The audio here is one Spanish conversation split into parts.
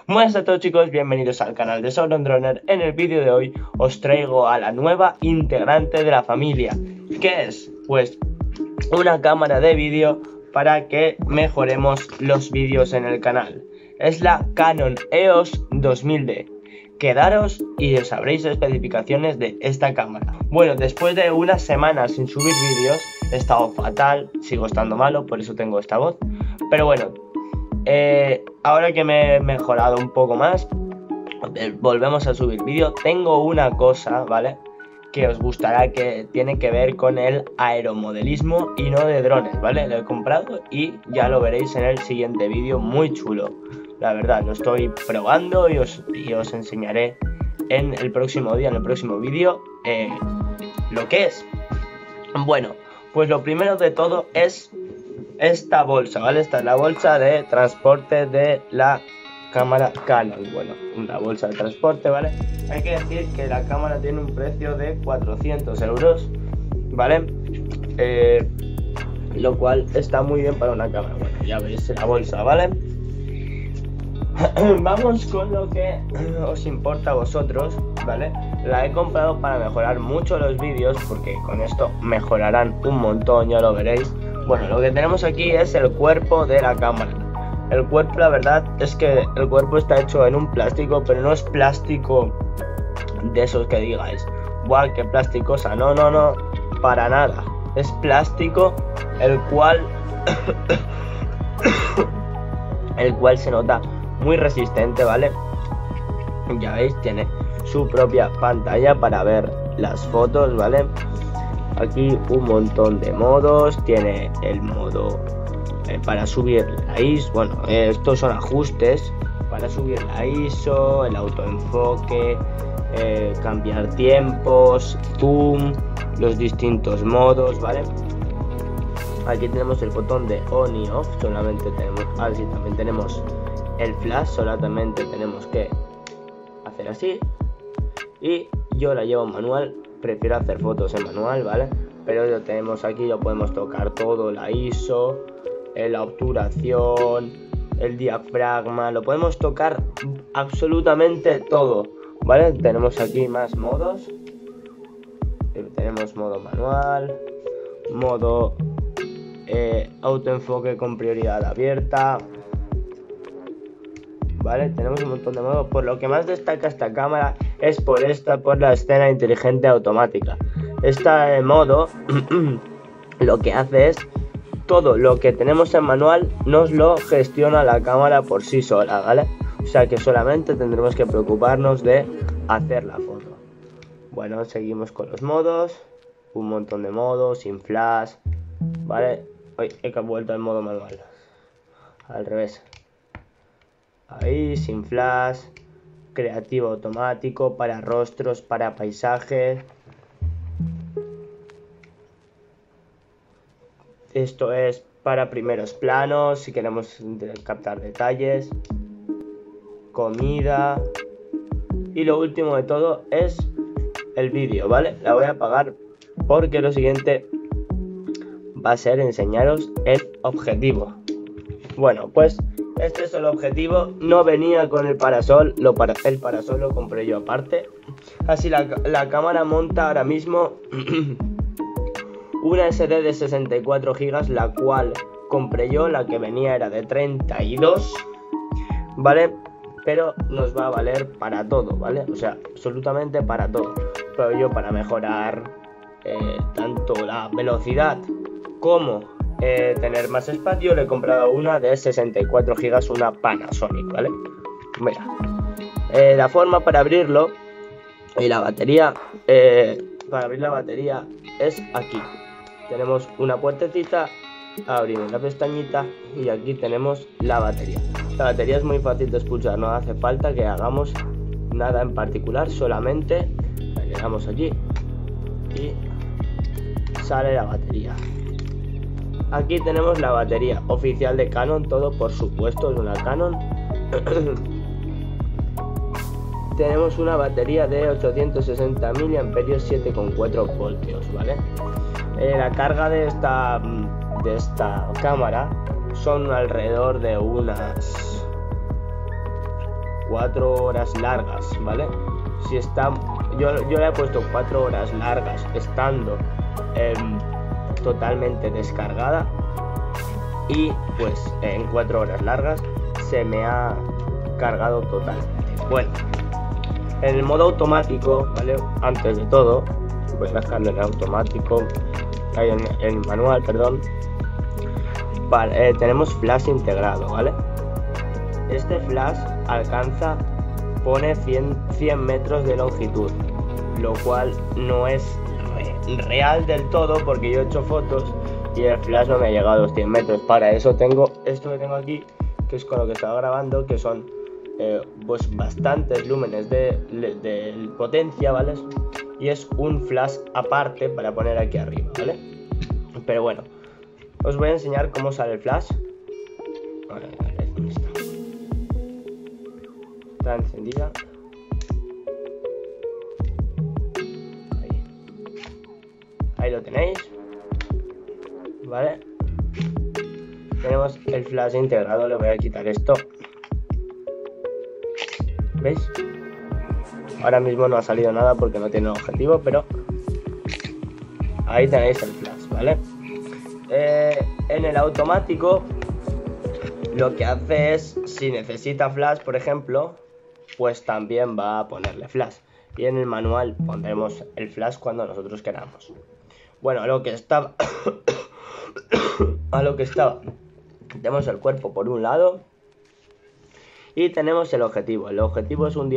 Buenas a todos chicos, bienvenidos al canal de SauronDroner. En el vídeo de hoy os traigo a la nueva integrante de la familia. ¿Qué es? Pues una cámara de vídeo para que mejoremos los vídeos en el canal. Es la Canon EOS 2000D. Quedaros y sabréis especificaciones de esta cámara. Bueno, después de unas semanas sin subir vídeos, he estado fatal, sigo estando malo, por eso tengo esta voz. Pero bueno, ahora que me he mejorado un poco más, volvemos a subir vídeo. Tengo una cosa, ¿vale?, que os gustará, que tiene que ver con el aeromodelismo y no de drones, ¿vale? Lo he comprado y ya lo veréis en el siguiente vídeo, muy chulo. La verdad, lo estoy probando y os enseñaré en el próximo día, en el próximo vídeo, lo que es. Bueno, pues lo primero de todo es esta bolsa, ¿vale? Esta es la bolsa de transporte de la cámara Canon. Bueno, una bolsa de transporte, ¿vale? Hay que decir que la cámara tiene un precio de 400 euros, ¿vale? Lo cual está muy bien para una cámara. Bueno, ya veis la bolsa, ¿vale? Vamos con lo que os importa a vosotros, ¿vale? La he comprado para mejorar mucho los vídeos, porque con esto mejorarán un montón, ya lo veréis. Bueno, lo que tenemos aquí es el cuerpo de la cámara. El cuerpo, la verdad es que el cuerpo está hecho en un plástico, pero no es plástico de esos que digáis, ¡guau, qué plasticosa! No, para nada. Es plástico el cual se nota muy resistente, ¿vale? Ya veis, tiene su propia pantalla para ver las fotos, ¿vale? Aquí un montón de modos. Tiene el modo para subir la ISO. Bueno, estos son ajustes para subir la ISO, el autoenfoque, cambiar tiempos, zoom, los distintos modos, ¿vale? Aquí tenemos el botón de on y off. Solamente tenemos, así también tenemos el flash. Solamente tenemos que hacer así. Y yo la llevo manual, prefiero hacer fotos en manual, ¿vale? Pero lo tenemos aquí, lo podemos tocar todo, la ISO, la obturación, el diafragma, lo podemos tocar absolutamente todo, ¿vale? Tenemos aquí más modos. Tenemos modo manual, modo autoenfoque con prioridad abierta, ¿vale? Tenemos un montón de modos. Por lo que más destaca esta cámara es por la escena inteligente automática. Este modo lo que hace es todo lo que tenemos en manual nos lo gestiona la cámara por sí sola, ¿vale? O sea que solamente tendremos que preocuparnos de hacer la foto. Bueno, seguimos con los modos. Un montón de modos, sin flash, ¿vale? Hoy he vuelto al modo manual, al revés. Ahí, sin flash, creativo automático, para rostros, para paisajes. Esto es para primeros planos, si queremos captar detalles, comida. Y lo último de todo es el vídeo, ¿vale? La voy a apagar porque lo siguiente va a ser enseñaros el objetivo. Bueno, pues este es el objetivo. No venía con el parasol, el parasol lo compré yo aparte. Así la cámara monta ahora mismo una SD de 64 GB, la cual compré yo. La que venía era de 32, ¿vale? Pero nos va a valer para todo, ¿vale? O sea, absolutamente para todo. Pero yo, para mejorar tanto la velocidad como tener más espacio, le he comprado una de 64 GB, una Panasonic, ¿vale? Mira, la forma para abrirlo y la batería, para abrir la batería es aquí. Tenemos una puertecita, abrimos la pestañita y aquí tenemos la batería. La batería es muy fácil de expulsar, no hace falta que hagamos nada en particular, solamente le damos allí y sale la batería. Aquí tenemos la batería oficial de Canon, todo por supuesto es una Canon. Tenemos una batería de 860 mAh, 7,4 voltios, ¿vale? La carga de esta cámara son alrededor de unas 4 horas largas, ¿vale? Si está, yo le he puesto 4 horas largas estando totalmente descargada, y pues en 4 horas largas se me ha cargado totalmente. Bueno, en el modo automático, ¿vale? Antes de todo, voy a dejarlo en automático, en manual, perdón. Vale, tenemos flash integrado, ¿vale? Este flash pone 100 metros de longitud, lo cual no es real del todo, porque yo he hecho fotos y el flash no me ha llegado a los 100 metros. Para eso tengo esto que tengo aquí, que es con lo que estaba grabando, que son pues bastantes lúmenes de potencia, ¿vale? Y es un flash aparte para poner aquí arriba, ¿vale? Pero bueno, os voy a enseñar cómo sale el flash. A ver, ¿dónde está? Está encendida. Ahí lo tenéis, ¿vale? Tenemos el flash integrado. Le voy a quitar esto. ¿Veis? Ahora mismo no ha salido nada porque no tiene objetivo, pero ahí tenéis el flash, ¿vale? En el automático lo que hace es, si necesita flash, por ejemplo, pues también va a ponerle flash. Y en el manual pondremos el flash cuando nosotros queramos. Bueno, a lo que estaba tenemos el cuerpo por un lado y tenemos el objetivo. El objetivo es un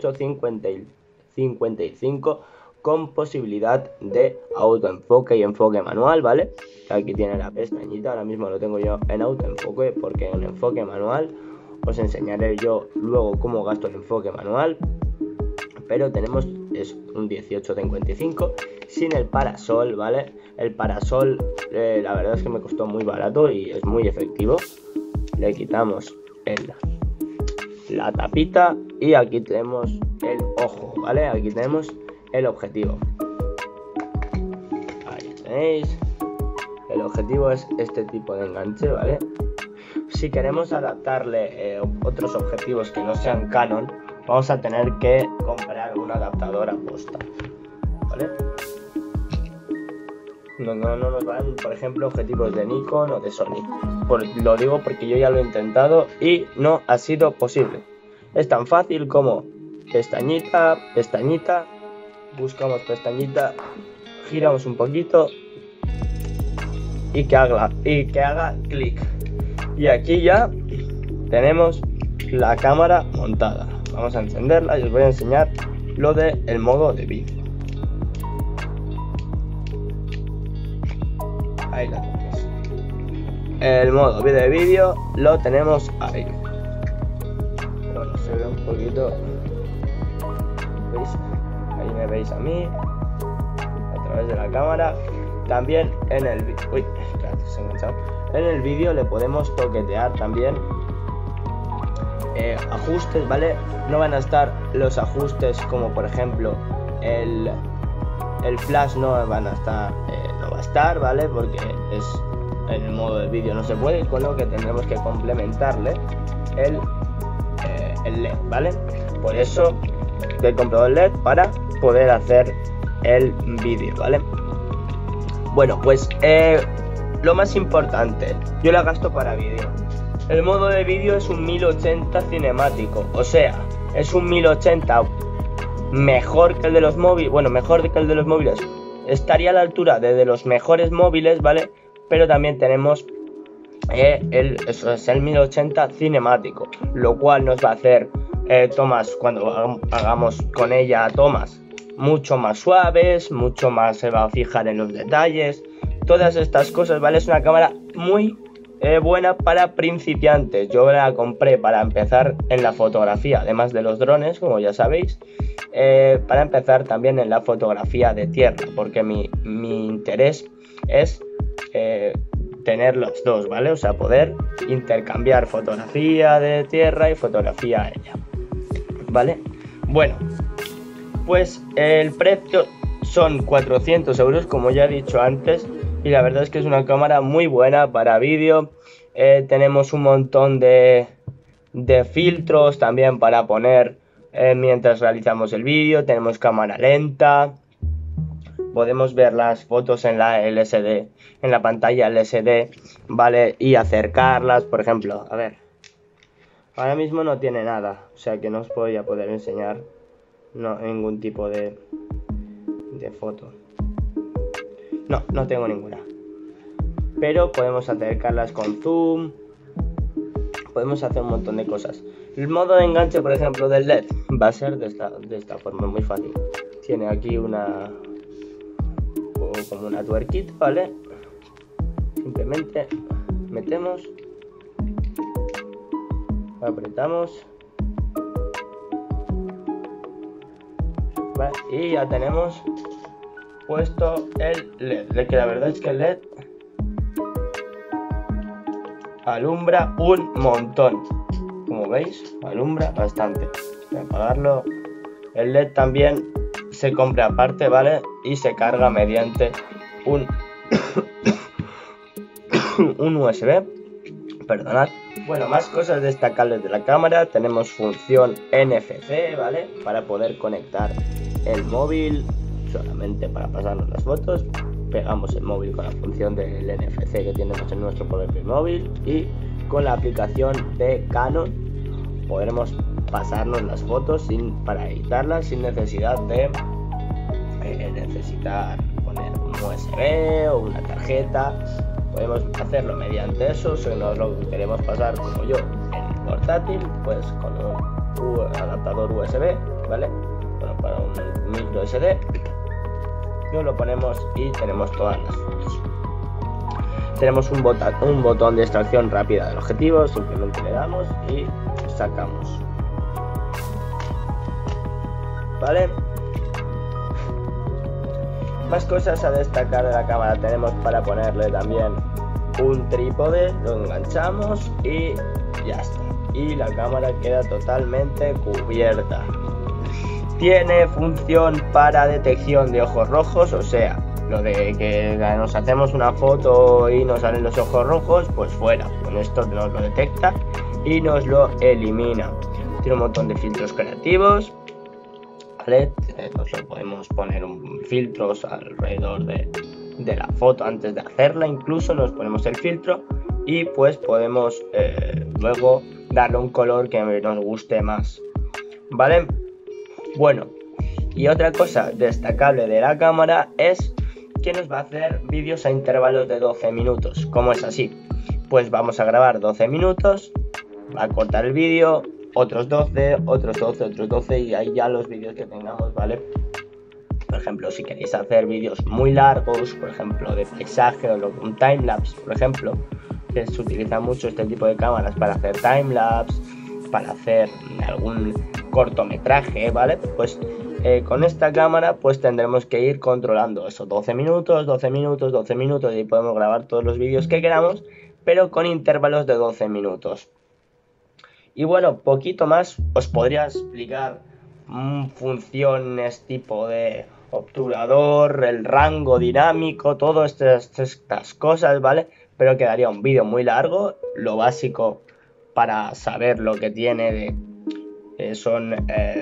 18-55 con posibilidad de autoenfoque y enfoque manual, ¿vale? Aquí tiene la pestañita. Ahora mismo lo tengo yo en autoenfoque, porque en enfoque manual os enseñaré yo luego cómo gasto el enfoque manual. Pero tenemos un 18-55 sin el parasol, ¿vale? El parasol, la verdad es que me costó muy barato y es muy efectivo. Le quitamos la tapita y aquí tenemos el ojo, ¿vale? Aquí tenemos el objetivo. Ahí tenéis. El objetivo es este tipo de enganche, ¿vale? Si queremos adaptarle otros objetivos que no sean Canon, vamos a tener que comprar un adaptador aposta, ¿vale? No nos van, por ejemplo, objetivos de Nikon o de Sony. Lo digo porque yo ya lo he intentado y no ha sido posible. Es tan fácil como pestañita, pestañita, buscamos pestañita, giramos un poquito y que haga clic. Y aquí ya tenemos la cámara montada. Vamos a encenderla y os voy a enseñar lo del modo de vídeo. Ahí la tenéis. El modo de vídeo lo tenemos ahí. Bueno, se ve un poquito. ¿Veis? Ahí me veis a mí a través de la cámara. También en el vídeo. Uy, espérate, se ha enganchado. En el vídeo le podemos toquetear también ajustes, ¿vale? No van a estar los ajustes como por ejemplo el flash no va a estar, ¿vale? Porque es en el modo de vídeo no se puede, con lo que tendremos que complementarle el LED, ¿vale? Por eso he comprado el LED para poder hacer el vídeo, ¿vale? Bueno, pues lo más importante, yo la gasto para vídeo. El modo de vídeo es un 1080 cinemático, o sea, es un 1080 mejor que el de los móviles, bueno, mejor que el de los móviles, estaría a la altura de los mejores móviles, ¿vale? Pero también tenemos eso es el 1080 cinemático, lo cual nos va a hacer tomas, cuando hagamos con ella tomas mucho más suaves, mucho más se va a fijar en los detalles, todas estas cosas, ¿vale? Es una cámara muy buena para principiantes. Yo la compré para empezar en la fotografía, además de los drones, como ya sabéis, para empezar también en la fotografía de tierra, porque mi interés es tener los dos, ¿vale? O sea, poder intercambiar fotografía de tierra y fotografía aérea, ¿vale? Bueno, pues el precio son 400 euros, como ya he dicho antes, y la verdad es que es una cámara muy buena para vídeo. Tenemos un montón de de filtros también para poner mientras realizamos el vídeo. Tenemos cámara lenta. Podemos ver las fotos en la LCD, en la pantalla LCD, ¿vale? Y acercarlas, por ejemplo, a ver. Ahora mismo no tiene nada, o sea que no os voy a poder enseñar ningún tipo de foto. No tengo ninguna. Pero podemos acercarlas con zoom. Podemos hacer un montón de cosas. El modo de enganche, por ejemplo, del LED va a ser de esta forma, muy fácil. Tiene aquí como una tuerquita, ¿vale? Simplemente metemos, apretamos, ¿vale? Y ya tenemos puesto el LED, que la verdad es que el LED alumbra un montón, como veis, alumbra bastante. Voy a apagarlo. El LED también se compra aparte, ¿vale? Y se carga mediante un USB. Perdonad. Bueno, más cosas destacables de la cámara. Tenemos función NFC, ¿vale? Para poder conectar el móvil solamente para pasarnos las fotos. Pegamos el móvil con la función del NFC que tenemos en nuestro propio móvil, y con la aplicación de Canon podremos pasarnos las fotos para editarlas sin necesidad de necesitar poner un USB o una tarjeta. Podemos hacerlo mediante eso. Si nos lo queremos pasar como yo en portátil, pues con un adaptador USB, ¿vale? Bueno, para un micro SD, lo ponemos y tenemos todas las fotos. Tenemos un botón de extracción rápida del objetivo. Simplemente le damos y sacamos, ¿vale? Más cosas a destacar de la cámara. Tenemos para ponerle también un trípode, lo enganchamos y ya está, y la cámara queda totalmente cubierta. Tiene función para detección de ojos rojos, o sea, lo de que nos hacemos una foto y nos salen los ojos rojos, pues fuera. Con esto nos lo detecta y nos lo elimina. Tiene un montón de filtros creativos, ¿vale? Nos lo podemos poner filtros alrededor de la foto antes de hacerla. Incluso nos ponemos el filtro y pues podemos luego darle un color que nos guste más, ¿vale? Bueno, y otra cosa destacable de la cámara es que nos va a hacer vídeos a intervalos de 12 minutos. ¿Cómo es así? Pues vamos a grabar 12 minutos, va a cortar el vídeo, otros 12, otros 12, otros 12, y ahí ya los vídeos que tengamos, ¿vale? Por ejemplo, si queréis hacer vídeos muy largos, por ejemplo de paisaje o un timelapse, por ejemplo, que se utiliza mucho este tipo de cámaras para hacer timelapse, para hacer algún cortometraje, ¿vale? Pues con esta cámara pues tendremos que ir controlando esos 12 minutos, 12 minutos, 12 minutos, y podemos grabar todos los vídeos que queramos, pero con intervalos de 12 minutos. Y bueno, poquito más os podría explicar funciones tipo de obturador, el rango dinámico, todas estas cosas, ¿vale? Pero quedaría un vídeo muy largo. Lo básico para saber lo que tiene son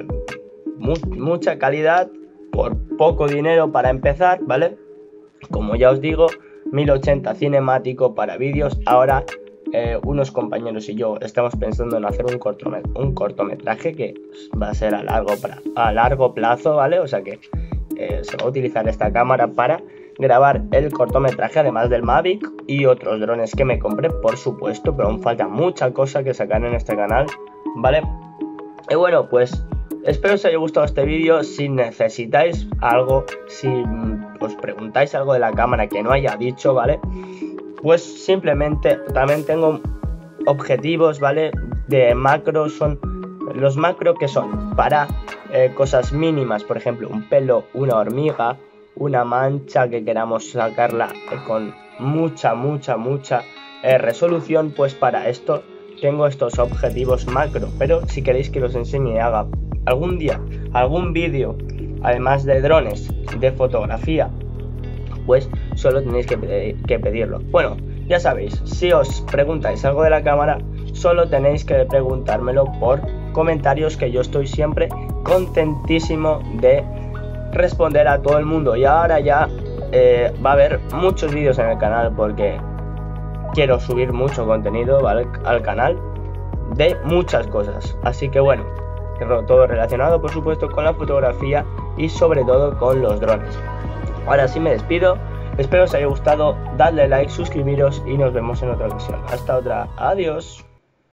mucha calidad por poco dinero para empezar, ¿vale? Como ya os digo, 1080 cinemático para vídeos. Ahora unos compañeros y yo estamos pensando en hacer un cortometraje que va a ser a largo plazo, ¿vale? O sea que se va a utilizar esta cámara para grabar el cortometraje, además del Mavic y otros drones que me compré, por supuesto, pero aún falta mucha cosa que sacar en este canal, ¿vale? Y bueno, pues espero os haya gustado este vídeo. Si necesitáis algo, si os preguntáis algo de la cámara que no haya dicho, ¿vale? Pues simplemente también tengo objetivos, ¿vale? De macro, son los macro que son para cosas mínimas, por ejemplo, un pelo, una hormiga, una mancha que queramos sacarla con mucha resolución. Pues para esto tengo estos objetivos macro, pero si queréis que los enseñe y haga algún día algún vídeo, además de drones, de fotografía, pues solo tenéis que pedirlo. Bueno, ya sabéis, si os preguntáis algo de la cámara, solo tenéis que preguntármelo por comentarios, que yo estoy siempre contentísimo de responder a todo el mundo. Y ahora ya va a haber muchos vídeos en el canal porque quiero subir mucho contenido, ¿vale?, al canal de muchas cosas. Así que bueno, todo relacionado por supuesto con la fotografía y sobre todo con los drones. Ahora sí me despido, espero os haya gustado, dadle like, suscribiros y nos vemos en otra ocasión. Hasta otra, adiós.